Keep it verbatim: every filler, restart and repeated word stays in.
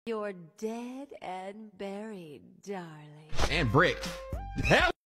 You're dead and buried, darling. And Brick. Hell